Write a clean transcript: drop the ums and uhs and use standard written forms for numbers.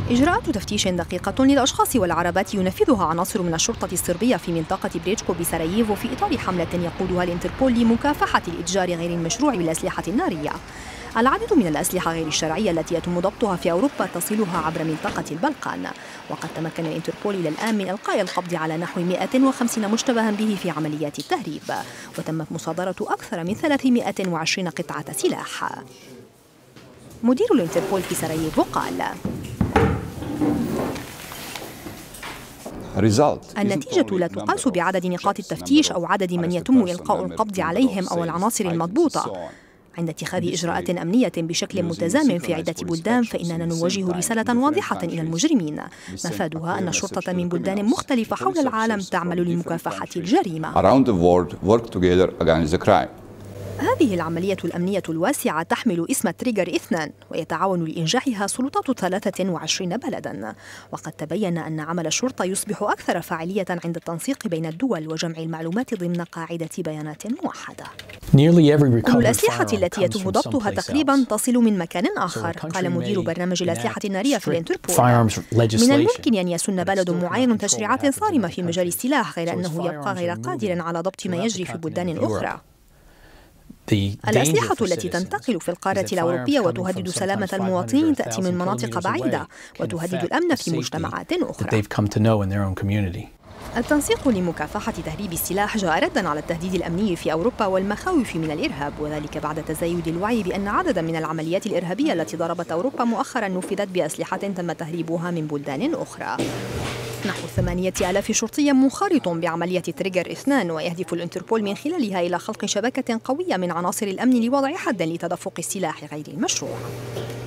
إجراءات تفتيش دقيقة للأشخاص والعربات ينفذها عناصر من الشرطة الصربية في منطقة بريتشكو بسراييفو في إطار حملة يقودها الانتربول لمكافحة الإتجار غير المشروع بالأسلحة النارية. العديد من الأسلحة غير الشرعية التي يتم ضبطها في أوروبا تصلها عبر منطقة البلقان، وقد تمكن الانتربول إلى الآن من إلقاء القبض على نحو 150 مشتبها به في عمليات التهريب، وتمت مصادرة أكثر من 320 قطعة سلاح. مدير الانتربول في سراييفو قال: النتيجة لا تقاس بعدد نقاط التفتيش أو عدد من يتم إلقاء القبض عليهم أو العناصر المضبوطة. عند اتخاذ إجراءات أمنية بشكل متزامن في عدة بلدان، فإننا نوجه رسالة واضحة إلى المجرمين مفادها أن الشرطة من بلدان مختلفة حول العالم تعمل لمكافحة الجريمة. هذه العملية الأمنية الواسعة تحمل اسم تريجر 2، ويتعاون لإنجاحها سلطات 23 بلداً. وقد تبين أن عمل الشرطة يصبح أكثر فاعلية عند التنسيق بين الدول وجمع المعلومات ضمن قاعدة بيانات موحدة. كل الأسلحة التي يتم ضبطها تقريباً تصل من مكان آخر، قال مدير برنامج الأسلحة النارية في الانتربول. من الممكن أن يسن بلد معين تشريعات صارمة في مجال السلاح، غير أنه يبقى غير قادر على ضبط ما يجري في بلدان أخرى. الأسلحة التي تنتقل في القارة الأوروبية وتهدد سلامة المواطنين تأتي من مناطق بعيدة وتهدد الأمن في مجتمعات أخرى. التنسيق لمكافحة تهريب السلاح جاء رداً على التهديد الأمني في أوروبا والمخاوف من الإرهاب، وذلك بعد تزايد الوعي بأن عدداً من العمليات الإرهابية التي ضربت أوروبا مؤخراً نفذت بأسلحة تم تهريبها من بلدان أخرى. نحو 8000 شرطي منخرط بعملية تريجر 2، ويهدف الانتربول من خلالها إلى خلق شبكة قوية من عناصر الأمن لوضع حد لتدفق السلاح غير المشروع.